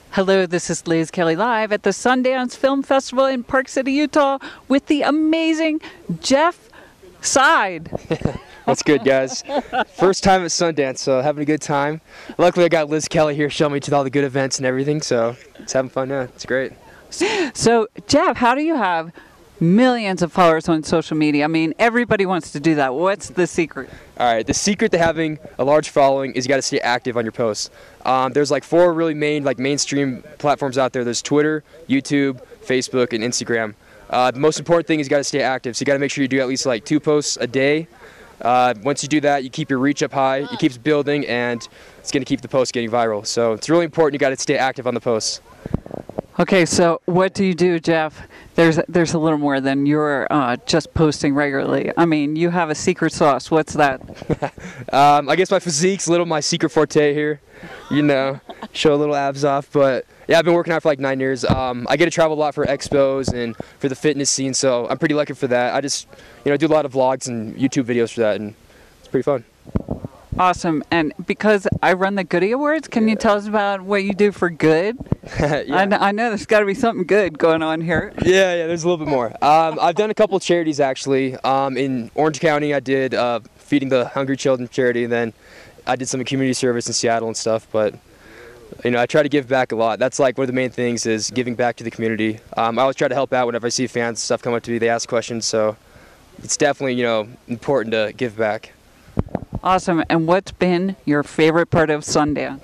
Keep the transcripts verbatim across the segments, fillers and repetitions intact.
Hello, this is Liz Kelly live at the Sundance Film Festival in Park City, Utah with the amazing Jeff Seid. What's good, guys? First time at Sundance, so having a good time. Luckily, I got Liz Kelly here showing me to all the good events and everything, so it's having fun now. It's great. So, Jeff, how do you have millions of followers on social media? I mean, everybody wants to do that. What's the secret? All right, the secret to having a large following is you got to stay active on your posts. Um, there's like four really main, like mainstream platforms out there. There's Twitter, YouTube, Facebook, and Instagram. Uh, the most important thing is you got to stay active. So you got to make sure you do at least like two posts a day. Uh, once you do that, you keep your reach up high, it keeps building, and it's going to keep the posts getting viral. So it's really important. You got to stay active on the posts. Okay, so what do you do, Jeff? There's there's a little more than you're uh, just posting regularly. I mean, you have a secret sauce. What's that? um, I guess my physique's a little my secret forte here. You know, show a little abs off. But yeah, I've been working out for like nine years. Um, I get to travel a lot for expos and for the fitness scene, so I'm pretty lucky for that. I just, you know, do a lot of vlogs and YouTube videos for that, and it's pretty fun. Awesome. And because I run the Goody Awards, can yeah. you tell us about what you do for good? yeah. I, kn I know there's got to be something good going on here. Yeah, yeah, there's a little bit more. Um, I've done a couple of charities, actually. Um, in Orange County, I did uh, Feeding the Hungry Children charity, and then I did some community service in Seattle and stuff. But, you know, I try to give back a lot. That's like one of the main things is giving back to the community. Um, I always try to help out whenever I see fans and stuff come up to me. They ask questions, so it's definitely, you know, important to give back. Awesome. And what's been your favorite part of Sundance?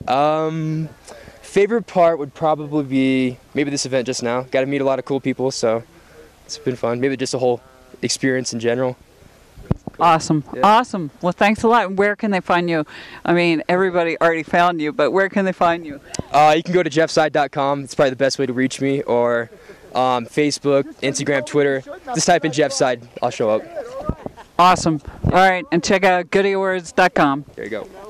um, favorite part would probably be maybe this event just now. Got to meet a lot of cool people, so it's been fun. Maybe just a whole experience in general. Cool. Awesome. Yeah. Awesome. Well, thanks a lot. Where can they find you? I mean, everybody already found you, but where can they find you? Uh, you can go to jeff seid dot com. It's probably the best way to reach me, or um, Facebook, Instagram, Twitter. Just type in Jeff Seid. I'll show up. Awesome. All right, and check out goody awards dot com. There you go.